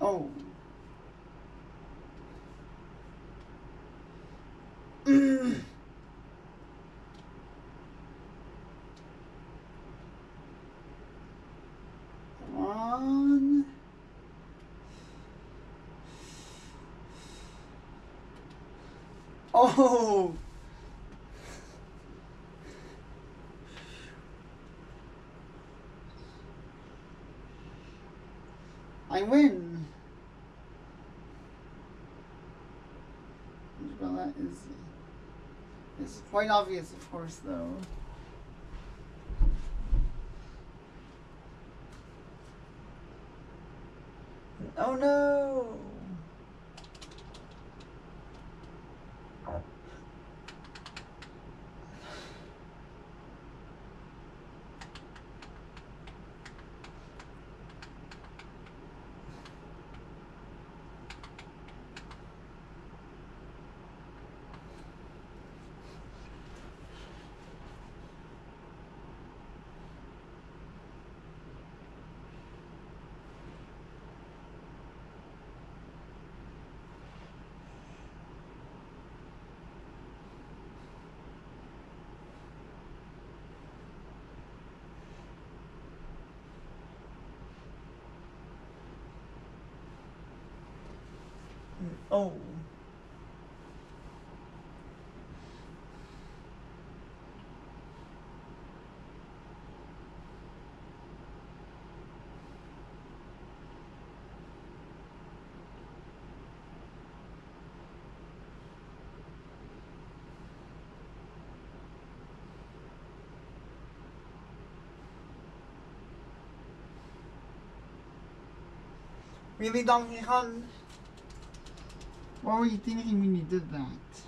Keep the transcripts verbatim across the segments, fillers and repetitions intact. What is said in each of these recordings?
Oh. Come on. Oh. I win. Well, that is it's quite obvious, of course, though. Oh no! Oh. Really, Donkey Kong? What were you thinking when you did that?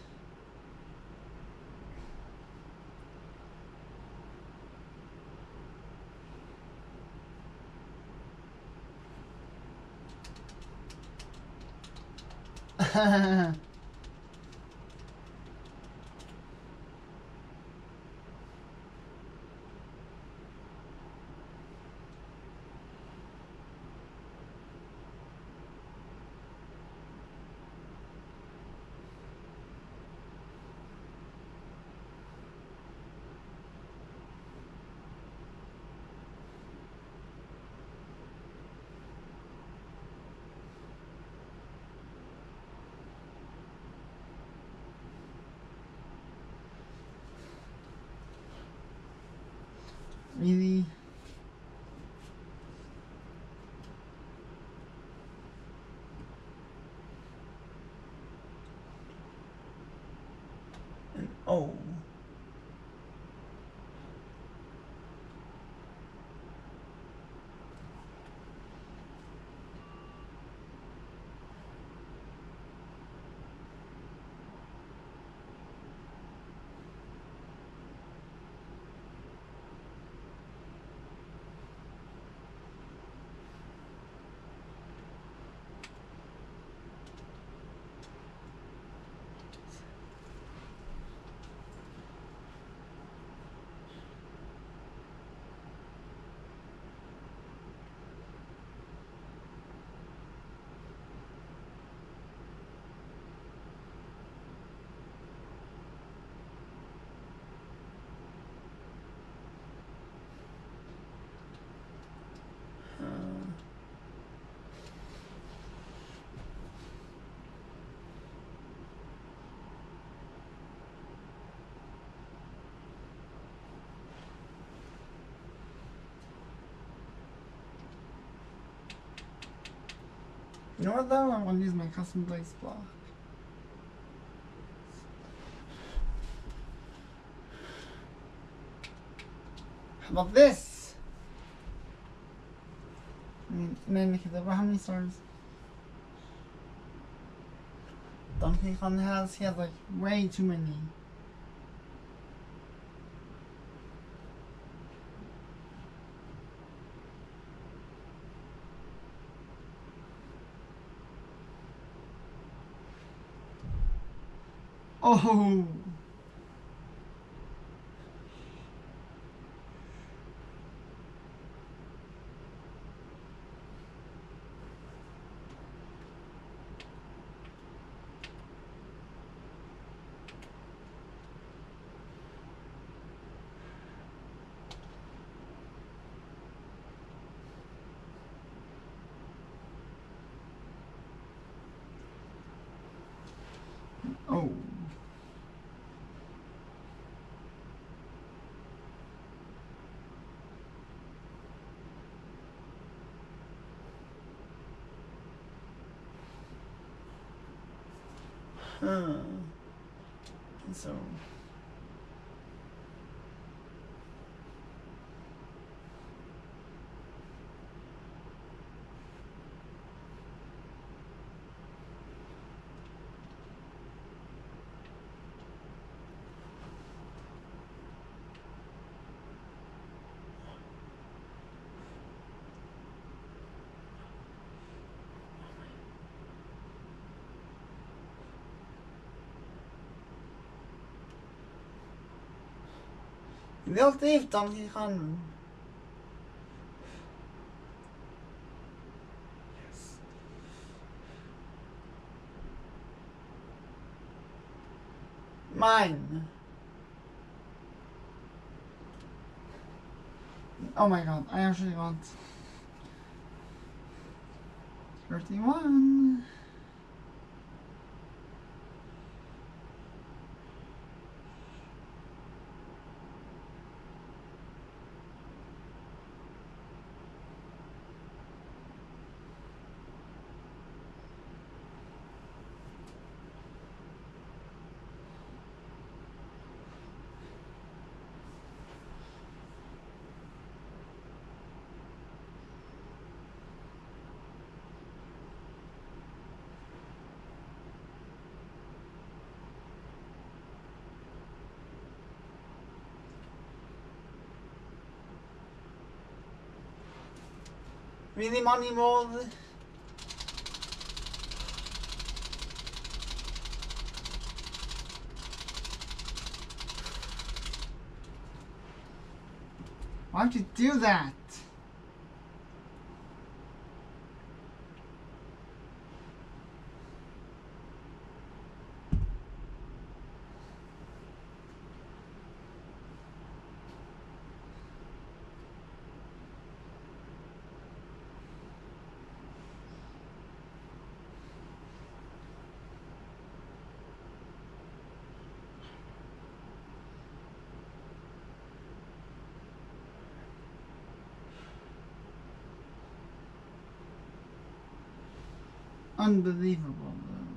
Really? Oh. You know what though? I'm gonna use my custom blaze block. How about this? I mean, man, how many stars? Donkey Kong has? He has like way too many. Oh! Uh, so. Wilt heeft dan gegaan. Yes. Mine. Oh my god, I actually want thirty-one. Really money more. Why'd you do that? Unbelievable.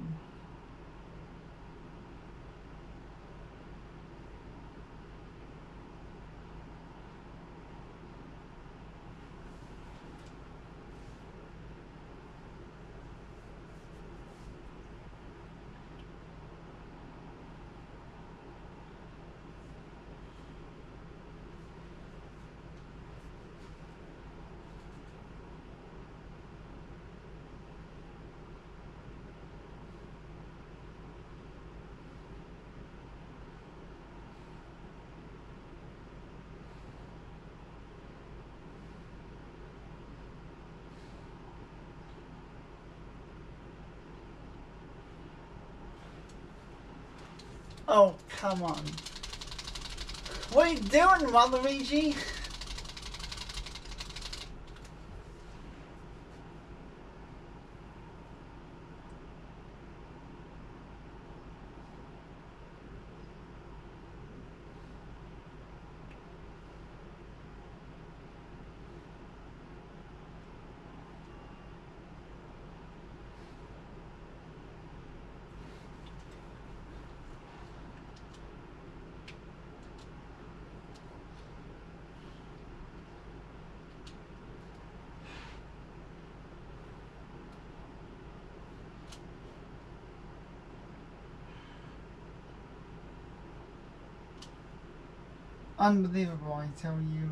Oh, come on. What are you doing, Waluigi? Unbelievable, I tell you.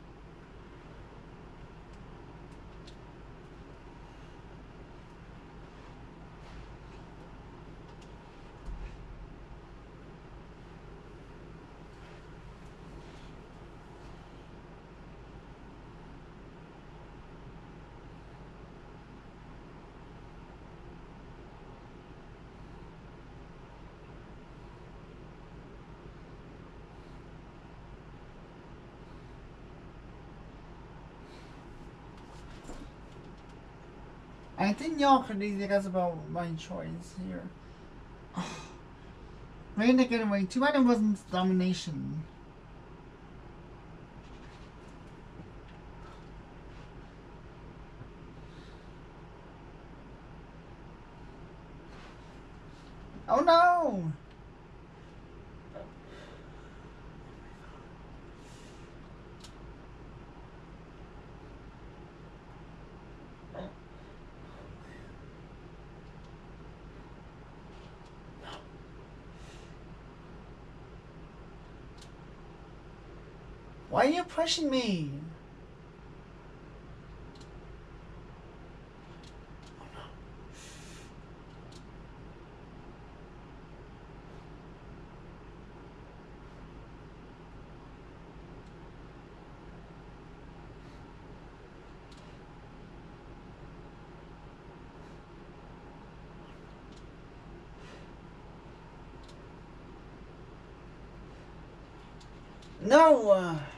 I think y'all could easily guess about my choice here. Rain to get away. Too bad it wasn't domination. Oh no! Why are you pushing me? No!